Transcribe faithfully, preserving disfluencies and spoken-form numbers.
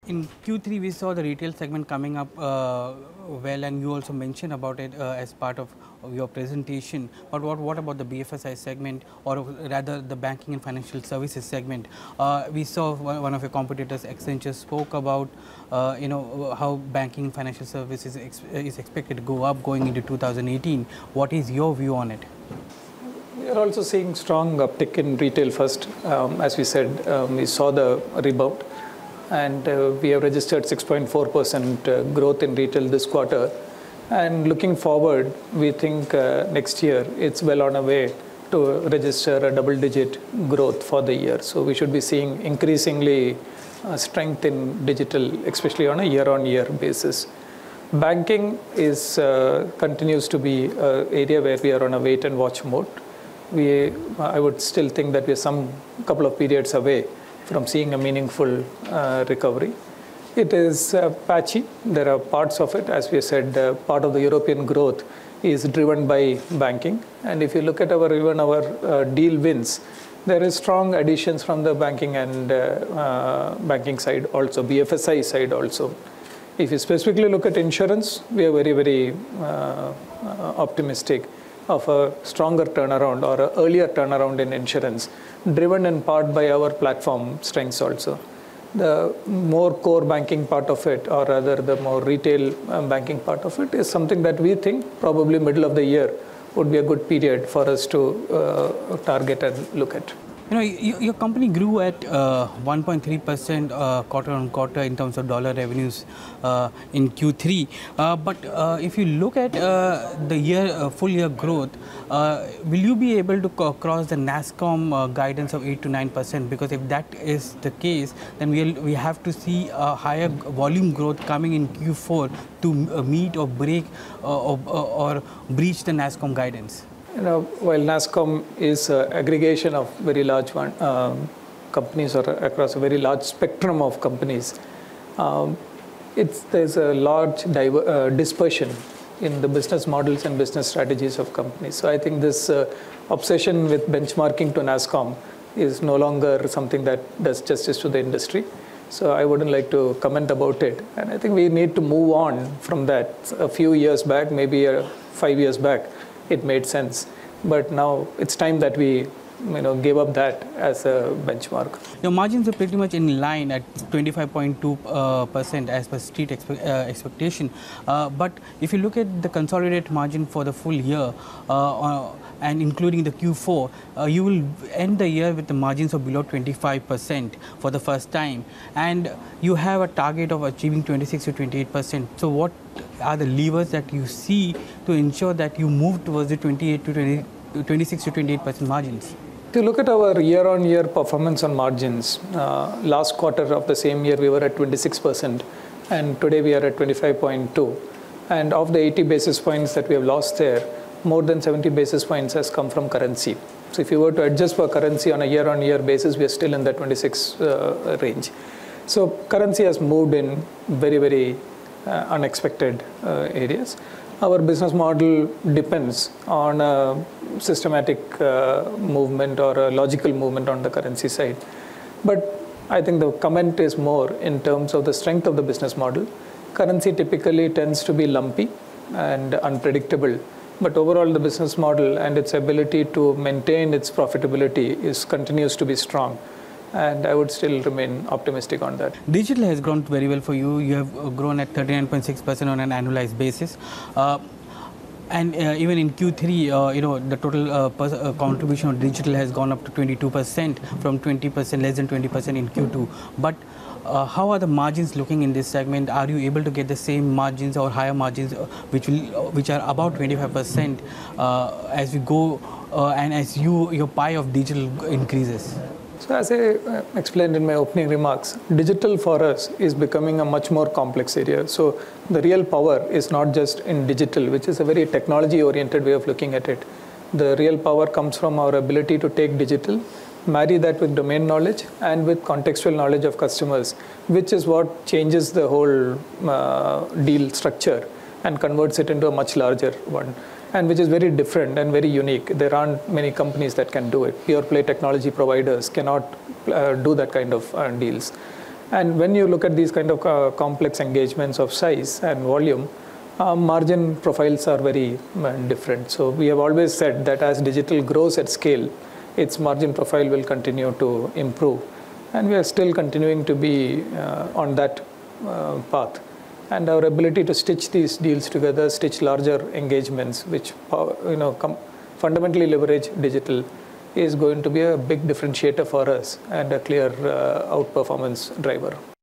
In Q three, we saw the retail segment coming up uh, well, and you also mentioned about it uh, as part of, of your presentation. But what, what about the B F S I segment, or rather the banking and financial services segment? Uh, we saw one of your competitors, Accenture, spoke about uh, you know how banking and financial services ex is expected to go up going into two thousand eighteen. What is your view on it? We are also seeing strong uptick in retail first. Um, as we said, um, we saw the rebound. And uh, we have registered six point four percent uh, growth in retail this quarter. And looking forward, we think uh, next year it's well on a way to register a double-digit growth for the year. So we should be seeing increasingly uh, strength in digital, especially on a year-on-year basis. Banking is uh, continues to be an area where we are on a wait-and-watch mode. We, I would still think that we are some couple of periods away from seeing a meaningful uh, recovery. It is uh, patchy. There are parts of it, as we said, uh, part of the European growth is driven by banking. And if you look at our even our uh, deal wins, there is strong additions from the banking and uh, uh, banking side also, B F S I side also. If you specifically look at insurance, we are very, very uh, uh, optimistic of a stronger turnaround or an earlier turnaround in insurance, driven in part by our platform strengths also. The more core banking part of it, or rather the more retail banking part of it, is something that we think probably middle of the year would be a good period for us to uh, target and look at. You know, you, your company grew at uh, one point three percent uh, quarter on quarter in terms of dollar revenues uh, in Q three. Uh, but uh, if you look at uh, the year, uh, full year growth, uh, will you be able to cross the NASSCOM uh, guidance of eight to nine percent? Because if that is the case, then we'll, we have to see a higher volume growth coming in Q four to uh, meet or break uh, or, or breach the NASSCOM guidance. You know, while NASSCOM is an aggregation of very large one, um, companies or across a very large spectrum of companies, um, it's, there's a large diver, uh, dispersion in the business models and business strategies of companies. So I think this uh, obsession with benchmarking to NASSCOM is no longer something that does justice to the industry. So I wouldn't like to comment about it. And I think we need to move on from that. A few years back, maybe uh, five years back, it made sense, but now it's time that we, you know, gave up that as a benchmark. Your margins are pretty much in line at twenty-five point two percent uh, as per street expe uh, expectation. Uh, but if you look at the consolidated margin for the full year uh, uh, and including the Q four, uh, you will end the year with the margins of below twenty-five percent for the first time, and you have a target of achieving twenty-six to twenty-eight percent. So what are the levers that you see to ensure that you move towards the twenty-eight to twenty, twenty-six to twenty-eight percent margins? If you look at our year-on-year performance on margins, uh, last quarter of the same year we were at twenty-six percent, and today we are at twenty-five point two. And of the eighty basis points that we have lost there, more than seventy basis points has come from currency. So if you were to adjust for currency on a year-on-year basis, we are still in the twenty-six uh, range. So currency has moved in very, very uh, unexpected uh, areas. Our business model depends on a systematic uh, movement or a logical movement on the currency side. But I think the comment is more in terms of the strength of the business model. Currency typically tends to be lumpy and unpredictable. But overall, the business model and its ability to maintain its profitability is continues to be strong. And I would still remain optimistic on that. Digital has grown very well for you. You have grown at thirty-nine point six percent on an annualized basis. Uh, and uh, even in Q three, uh, you know, the total uh, pers uh, contribution of digital has gone up to twenty-two percent from twenty percent, less than twenty percent in Q two. But uh, how are the margins looking in this segment? Are you able to get the same margins or higher margins, uh, which will, uh, which are about twenty-five percent uh, as we go uh, and as you your pie of digital increases? So as I explained in my opening remarks, digital for us is becoming a much more complex area. So the real power is not just in digital, which is a very technology-oriented way of looking at it. The real power comes from our ability to take digital, marry that with domain knowledge and with contextual knowledge of customers, which is what changes the whole uh, deal structure and converts it into a much larger one. And which is very different and very unique. There aren't many companies that can do it. Pure play technology providers cannot uh, do that kind of uh, deals. And when you look at these kind of uh, complex engagements of size and volume, uh, margin profiles are very uh, different. So we have always said that as digital grows at scale, its margin profile will continue to improve. And we are still continuing to be uh, on that uh, path. And our ability to stitch these deals together, stitch larger engagements, which uh, you know fundamentally leverage digital, is going to be a big differentiator for us and a clear uh, outperformance driver.